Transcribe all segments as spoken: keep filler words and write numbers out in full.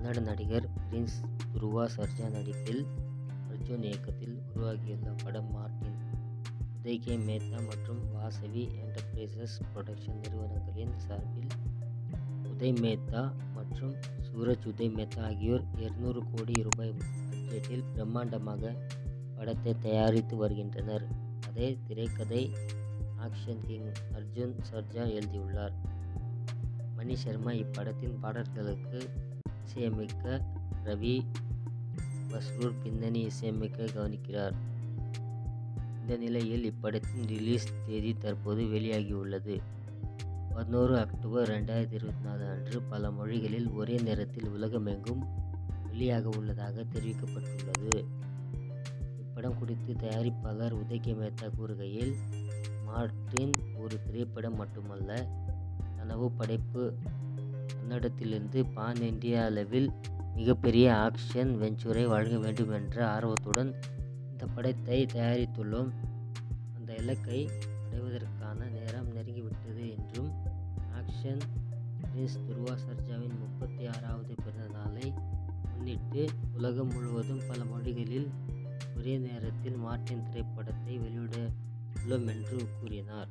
கன்னட நடிகர் பிரின்ஸ் துருவா சர்ஜா நடிப்பில் அர்ஜுன் இயக்கத்தில் உருவாகியுள்ள படம் மார்ட்டின். உதய் கே மேத்தா மற்றும் வாசவி என்டர்பிரைசஸ் புரொடக்ஷன் நிறுவனங்களின் சார்பில் உதய் மேத்தா மற்றும் சூரஜ் உதய் மேத்தா ஆகியோர் இருநூறு கோடி ரூபாய் பட்ஜெட்டில் பிரம்மாண்டமாக படத்தை தயாரித்து வருகின்றனர். அதே திரைக்கதை ஆக்ஷன் கிங் அர்ஜுன் சர்ஜா எழுதியுள்ளார். மணி சர்மா இப்படத்தின் பாடல்களுக்கு இசையமைக்க, ரவி பஸ்ரூர் பின்னணி இசையமைக்க கவனிக்கிறார். இந்த நிலையில் இப்படத்தின் ரிலீஸ் தேதி தற்போது வெளியாகியுள்ளது. பதினொன்று அக்டோபர் இரண்டாயிரத்தி இருபத்தி நாலு அன்று பல மொழிகளில் ஒரே நேரத்தில் உலகமெங்கும் வெளியாக உள்ளதாக தெரிவிக்கப்பட்டுள்ளது. இப்படம் குறித்து தயாரிப்பாளர் உதய் கே மேத்தா கூறுகையில், மார்ட்டின் ஒரு திரைப்படம் மட்டுமல்ல, கனவு படைப்பு. கன்னடத்திலிருந்து பான் இந்தியா அளவில் மிகப்பெரிய ஆக்ஷன் வெஞ்சூரை வழங்க வேண்டும் என்ற ஆர்வத்துடன் இந்த படத்தை தயாரித்துள்ளோம். அந்த இலக்கை அடைவதற்கான நேரம் நெருங்கிவிட்டது என்றும், ஆக்ஷன் பிரின்ஸ் துருவா சர்ஜாவின் முப்பத்தி ஆறாவது பிறந்த நாளை முன்னிட்டு உலகம் முழுவதும் பல மொழிகளில் ஒரே நேரத்தில் மார்ட்டின் திரைப்படத்தை வெளியிட உள்ளோம் என்று கூறினார்.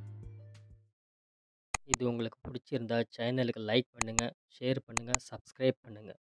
இது உங்களுக்கு பிடிச்சிருந்தா சேனலுக்கு லைக் பண்ணுங்கள், ஷேர் பண்ணுங்கள், சப்ஸ்கிரைப் பண்ணுங்கள்.